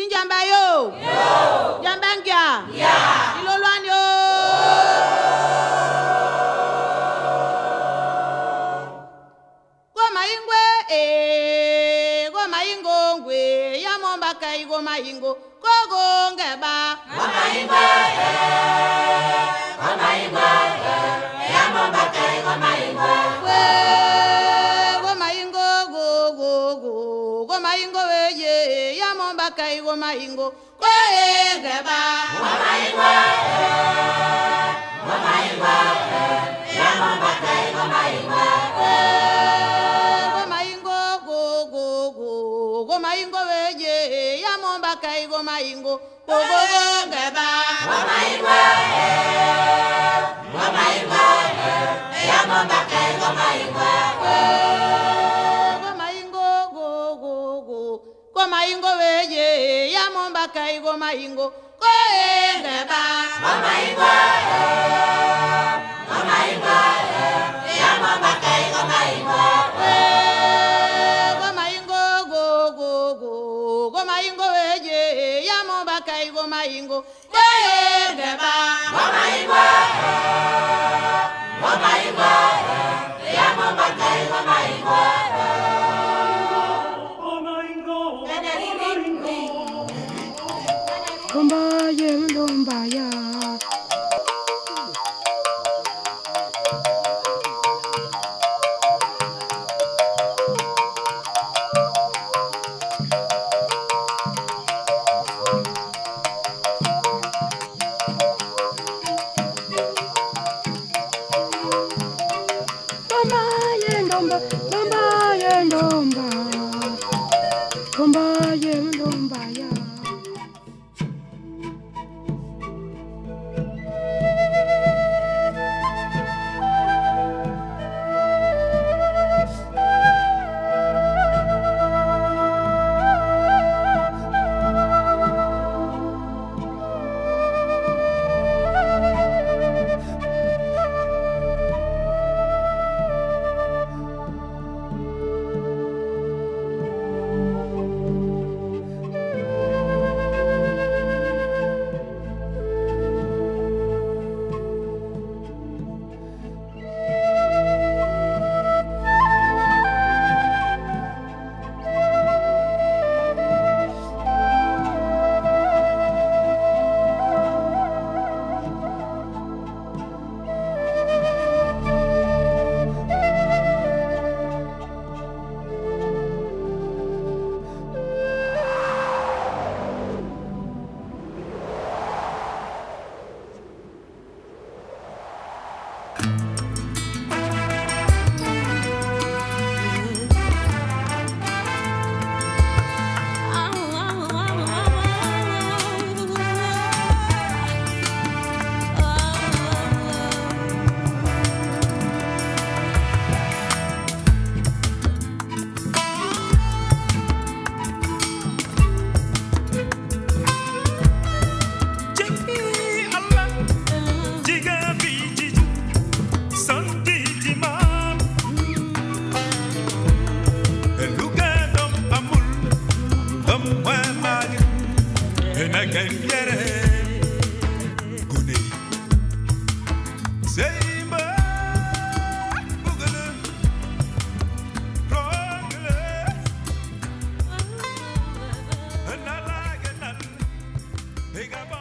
Sinjamba yo. Jambangia. Ilolwan yo. Goma ingwe goma ingongwe ya momba kai goma ingo kogo ngeba. Goma ingwe ya momba kai goma ingwe. Goma ingo goma ingo ye ya momba kai goma ingo kogo ngeba. Goma ingwe ya momba kai goma ingwe. Goma ingo ye ya momba kai goma ingo kogo ngeba. Goma ingwe ya momba kai goma ingwe. Goma ingo goma ingo ye ya momba kai goma ingo kogo ngeba. Goma ingwe ya momba kai goma ingwe. Goma ingo goma ingo ye ya momba kai goma ingo kogo ngeba. Goma ingwe ya momba kai goma ingwe. Lombaya. Big up.